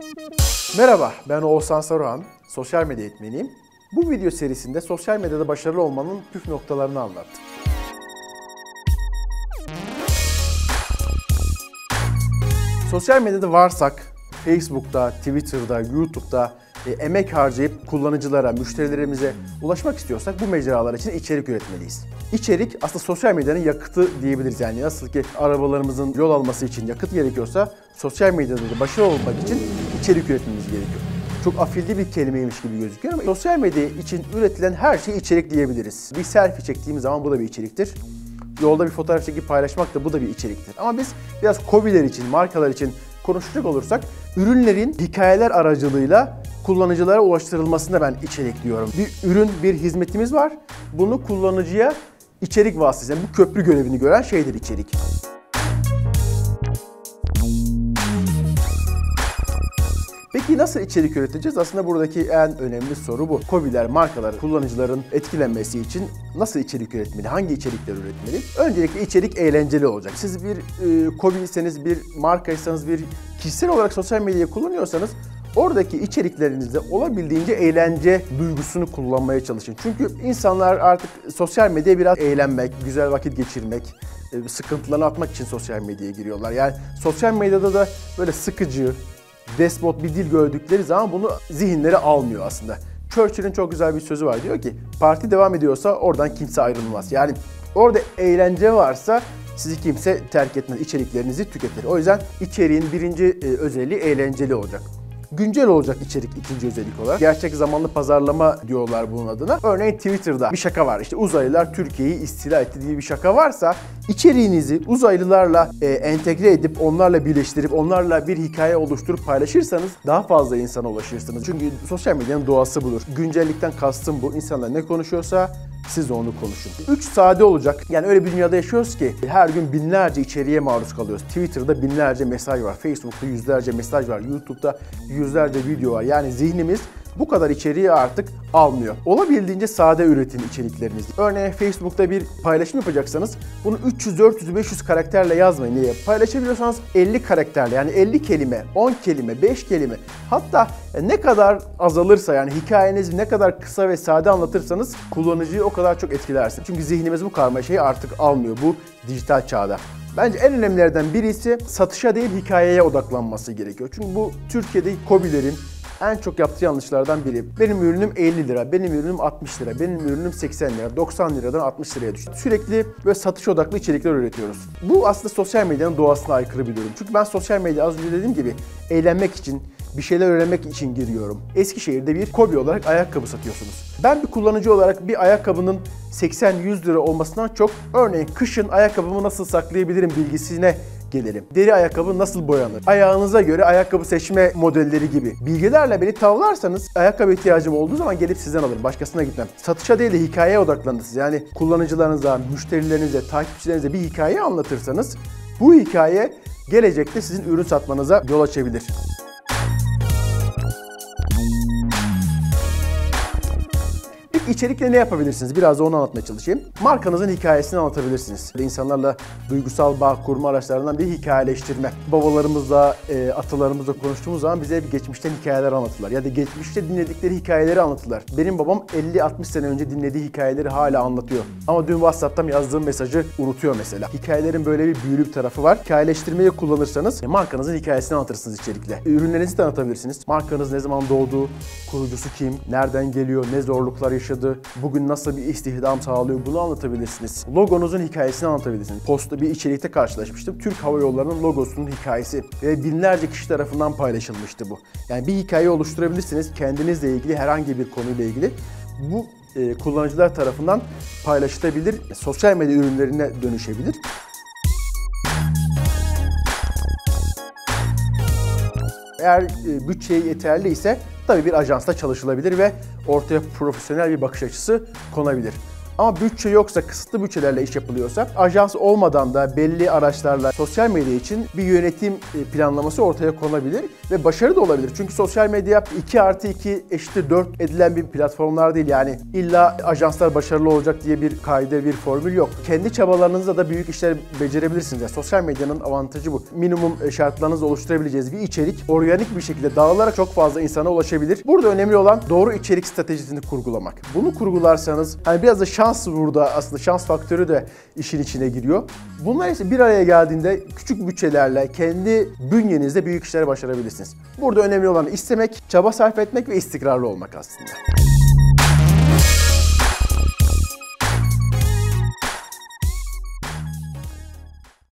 Merhaba, ben Oğuzhan Saruhan, sosyal medya eğitmeniyim. Bu video serisinde sosyal medyada başarılı olmanın püf noktalarını anlattım. Sosyal medyada varsak, Facebook'ta, Twitter'da, YouTube'da emek harcayıp kullanıcılara, müşterilerimize ulaşmak istiyorsak bu mecralar için içerik üretmeliyiz. İçerik aslında sosyal medyanın yakıtı diyebiliriz. Yani nasıl ki arabalarımızın yol alması için yakıt gerekiyorsa sosyal medyada da başarılı olmak için içerik üretmemiz gerekiyor. Çok afilli bir kelimeymiş gibi gözüküyor ama sosyal medya için üretilen her şey içerik diyebiliriz. Bir selfie çektiğimiz zaman bu da bir içeriktir. Yolda bir fotoğraf çekip paylaşmak da bu da bir içeriktir. Ama biz biraz KOBİ'ler için, markalar için konuşacak olursak ürünlerin hikayeler aracılığıyla kullanıcılara ulaştırılmasına ben içerik diyorum. Bir ürün, bir hizmetimiz var. Bunu kullanıcıya içerik vasıtasıyla, yani bu köprü görevini gören şeydir içerik. Peki nasıl içerik üreteceğiz? Aslında buradaki en önemli soru bu. KOBİ'ler, markalar, kullanıcıların etkilenmesi için nasıl içerik üretmeli? Hangi içerikler üretmeli? Öncelikle içerik eğlenceli olacak. Siz bir KOBİ'yseniz, bir markaysanız, bir kişisel olarak sosyal medyayı kullanıyorsanız oradaki içeriklerinizde olabildiğince eğlence duygusunu kullanmaya çalışın. Çünkü insanlar artık sosyal medyaya biraz eğlenmek, güzel vakit geçirmek, sıkıntılarını atmak için sosyal medyaya giriyorlar. Yani sosyal medyada da böyle sıkıcı, despot bir dil gördükleri zaman bunu zihinleri almıyor aslında. Churchill'in çok güzel bir sözü var. Diyor ki, parti devam ediyorsa oradan kimse ayrılmaz. Yani orada eğlence varsa sizi kimse terk etmez, içeriklerinizi tüketir. O yüzden içeriğin birinci özelliği eğlenceli olacak. Güncel olacak içerik ikinci özellik olarak. Gerçek zamanlı pazarlama diyorlar bunun adına. Örneğin Twitter'da bir şaka var. İşte uzaylılar Türkiye'yi istila etti diye bir şaka varsa içeriğinizi uzaylılarla entegre edip onlarla birleştirip onlarla bir hikaye oluşturup paylaşırsanız daha fazla insana ulaşırsınız. Çünkü sosyal medyanın doğası budur. Güncellikten kastım bu. İnsanlar ne konuşuyorsa siz onu konuşun. 3 sade olacak. Yani öyle bir dünyada yaşıyoruz ki her gün binlerce içeriğe maruz kalıyoruz. Twitter'da binlerce mesaj var. Facebook'ta yüzlerce mesaj var. YouTube'da yüzlerce video var. Yani zihnimiz bu kadar içeriği artık almıyor. Olabildiğince sade üretin içeriklerinizi. Örneğin Facebook'ta bir paylaşım yapacaksanız bunu 300, 400, 500 karakterle yazmayın. Niye? Paylaşabiliyorsanız 50 karakterle, yani 50 kelime, 10 kelime, 5 kelime. Hatta ne kadar azalırsa, yani hikayenizi ne kadar kısa ve sade anlatırsanız kullanıcıyı o kadar çok etkilersiniz. Çünkü zihnimiz bu karmaşayı artık almıyor bu dijital çağda. Bence en önemlilerden birisi satışa değil hikayeye odaklanması gerekiyor. Çünkü bu Türkiye'deki KOBİ'lerin en çok yaptığı yanlışlardan biri. Benim ürünüm 50 lira, benim ürünüm 60 lira, benim ürünüm 80 lira, 90 liradan 60 liraya düştü. Sürekli böyle satış odaklı içerikler üretiyoruz. Bu aslında sosyal medyanın doğasına aykırı bir durum. Çünkü ben sosyal medya az önce dediğim gibi eğlenmek için, bir şeyler öğrenmek için giriyorum. Eskişehir'de bir KOBİ olarak ayakkabı satıyorsunuz. Ben bir kullanıcı olarak bir ayakkabının 80-100 lira olmasından çok örneğin kışın ayakkabımı nasıl saklayabilirim bilgisine gelelim. Deri ayakkabı nasıl boyanır? Ayağınıza göre ayakkabı seçme modelleri gibi bilgilerle beni tavlarsanız ayakkabı ihtiyacım olduğu zaman gelip sizden alırım. Başkasına gitmem. Satışa değil de hikayeye odaklanırsınız. Yani kullanıcılarınıza, müşterilerinize, takipçilerinize bir hikaye anlatırsanız bu hikaye gelecekte sizin ürün satmanıza yol açabilir. İçerikle ne yapabilirsiniz? Biraz da onu anlatmaya çalışayım. Markanızın hikayesini anlatabilirsiniz. İnsanlarla duygusal bağ kurma araçlarından bir hikayeleştirme. Babalarımızla, atalarımızla konuştuğumuz zaman bize geçmişten hikayeler anlatırlar. Ya da geçmişte dinledikleri hikayeleri anlatırlar. Benim babam 50-60 sene önce dinlediği hikayeleri hala anlatıyor. Ama dün WhatsApp'tan yazdığım mesajı unutuyor mesela. Hikayelerin böyle bir büyülü bir tarafı var. Hikayeleştirmeyi kullanırsanız markanızın hikayesini anlatırsınız içerikle. Ürünlerinizi tanıtabilirsiniz. Markanız ne zaman doğdu, kurucusu kim, nereden geliyor, ne zorluklar yaşadı, bugün nasıl bir istihdam sağlıyor bunu anlatabilirsiniz. Logonuzun hikayesini anlatabilirsiniz. Posta bir içerikte karşılaşmıştım. Türk Hava Yolları'nın logosunun hikayesi ve binlerce kişi tarafından paylaşılmıştı bu. Yani bir hikaye oluşturabilirsiniz kendinizle ilgili herhangi bir konuyla ilgili. Bu kullanıcılar tarafından paylaşılabilir, sosyal medya ürünlerine dönüşebilir. Eğer bütçe yeterli ise tabii bir ajansta çalışılabilir ve ortaya profesyonel bir bakış açısı konabilir. Ama bütçe yoksa, kısıtlı bütçelerle iş yapılıyorsa, ajans olmadan da belli araçlarla sosyal medya için bir yönetim planlaması ortaya konabilir ve başarı da olabilir. Çünkü sosyal medya 2+2 = 4 edilen bir platformlar değil. Yani illa ajanslar başarılı olacak diye bir kaide, bir formül yok. Kendi çabalarınızla da büyük işler becerebilirsiniz. Yani sosyal medyanın avantajı bu. Minimum şartlarınızla oluşturabileceğiniz bir içerik organik bir şekilde dağılarak çok fazla insana ulaşabilir. Burada önemli olan doğru içerik stratejisini kurgulamak. Bunu kurgularsanız, hani biraz da şans burada, aslında şans faktörü de işin içine giriyor. Bunlar ise bir araya geldiğinde küçük bütçelerle kendi bünyenizde büyük işler başarabilirsiniz. Burada önemli olan istemek, çaba sarf etmek ve istikrarlı olmak aslında.